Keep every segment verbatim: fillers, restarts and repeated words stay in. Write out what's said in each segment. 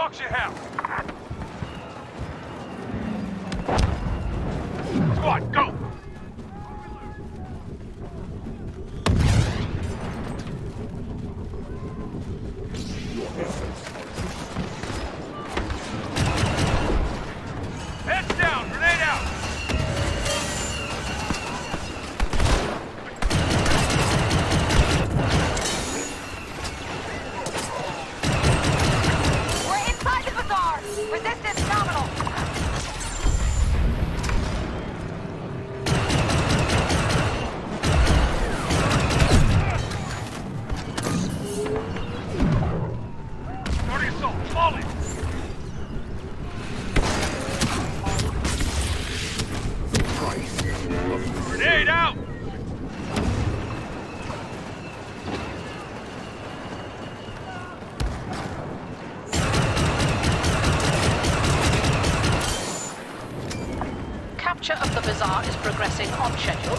auction house! Squad, go! Heads down, grenade out! We're inside the bazaar! Resistance nominal! Starting assault, falling! Grenade out! Capture of the bazaar is progressing on schedule.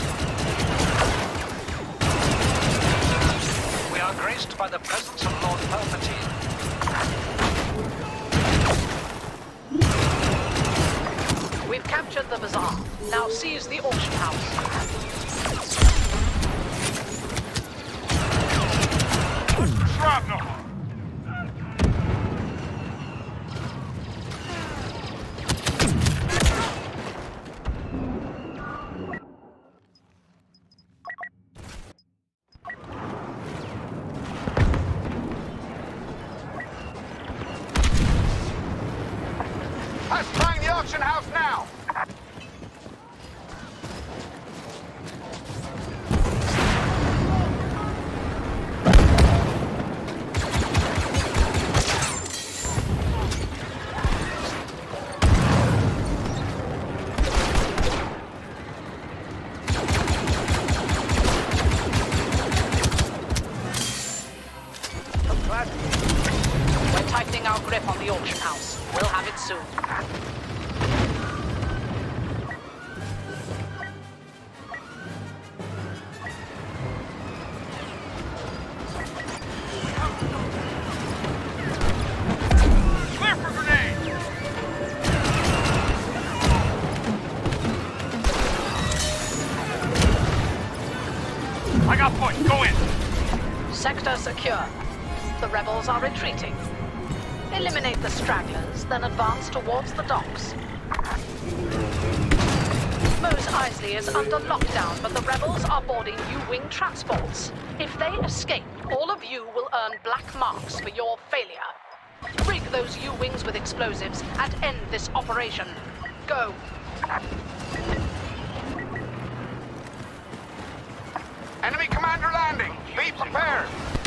We are graced by the presence of Lord Palpatine. We've captured the bazaar. Now seize the auction house. Shrapnel! Occupying the auction house now! We're tightening our grip on the auction house. We'll have it soon. Clear for grenade! I got points, go in! Sector secure. The rebels are retreating. Eliminate the stragglers, then advance towards the docks. Mos Eisley is under lockdown, but the rebels are boarding U-wing transports. If they escape, all of you will earn black marks for your failure. Rig those U-wings with explosives and end this operation. Go. Enemy commander landing! Be prepared!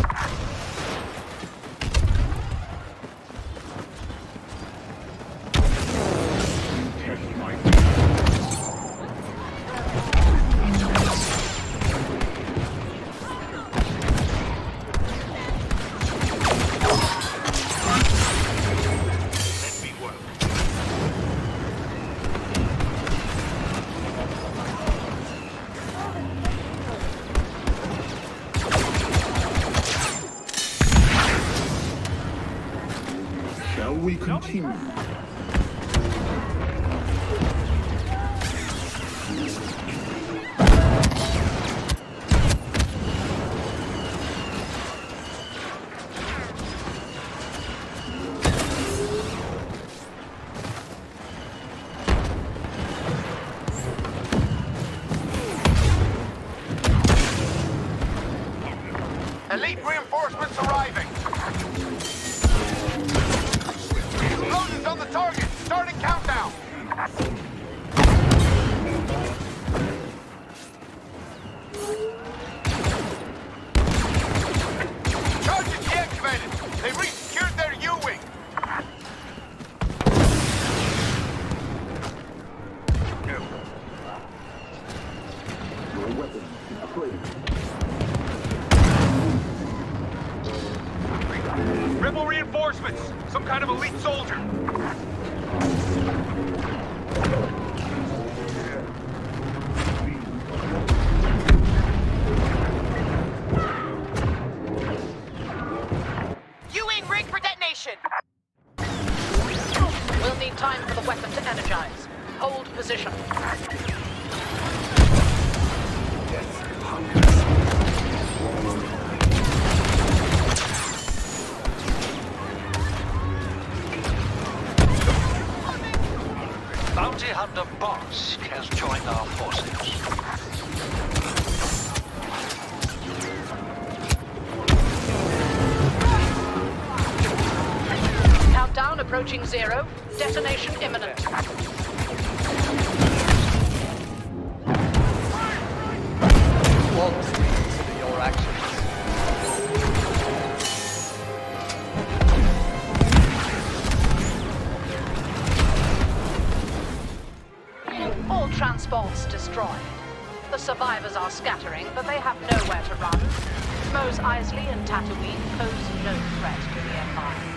Shall we continue? Elite reinforcements arriving! Loaders on the target! Starting countdown! Charges deactivated! They re-secured their U-wing! Your weapons deployed. Rebel reinforcements! Some kind of elite soldier! U-wing rig for detonation! time for the weapon to energize. Hold position. Bounty Hunter Bosk has joined our forces. Countdown approaching zero. Detonation imminent. Flawlessly consider your actions. All transports destroyed. The survivors are scattering, but they have nowhere to run. Mos Eisley and Tatooine pose no threat to the Empire.